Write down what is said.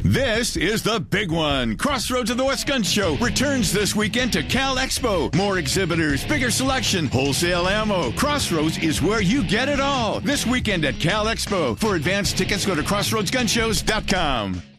This is the big one. Crossroads of the West Gun Show returns this weekend to Cal Expo. More exhibitors, bigger selection, wholesale ammo. Crossroads is where you get it all. This weekend at Cal Expo. For advanced tickets, go to crossroadsgunshows.com.